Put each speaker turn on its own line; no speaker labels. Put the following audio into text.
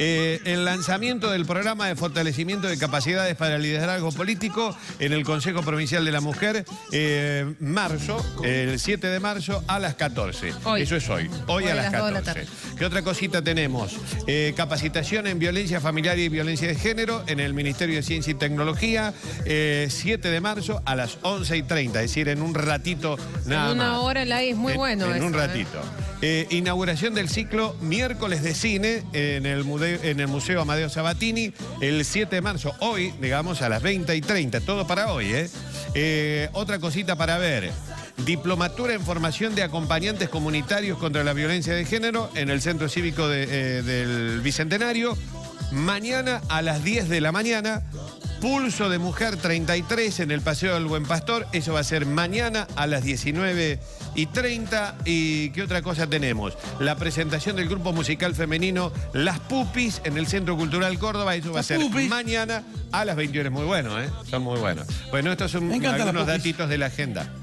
el lanzamiento del programa de fortalecimiento de capacidades para el liderazgo político en el Consejo Provincial de la Mujer, el 7 de marzo a las 14.
Hoy.
Eso es hoy. Hoy a las 14. ¿Qué otra cosita tenemos? Capacitación en violencia familiar y violencia de género en el Ministerio de Ciencia y Tecnología, 7 de marzo a las 11:30, es decir, en un ratito nada más.
En una hora la es muy bueno
En
eso,
un ratito. Inauguración del ciclo Miércoles de Cine en el Museo Amadeo Sabatini, el 7 de marzo, hoy, digamos, a las 20:30. Todo para hoy, ¿eh? Otra cosita para ver. Diplomatura en formación de acompañantes comunitarios contra la violencia de género en el Centro Cívico del Bicentenario. Mañana a las 10 de la mañana. Pulso de Mujer 33 en el Paseo del Buen Pastor. Eso va a ser mañana a las 19:30. ¿Y qué otra cosa tenemos? La presentación del grupo musical femenino Las Pupis en el Centro Cultural Córdoba. Eso va a ser mañana a las 21. Muy bueno, ¿eh? Son muy buenos. Bueno, estos son algunos datitos de la agenda.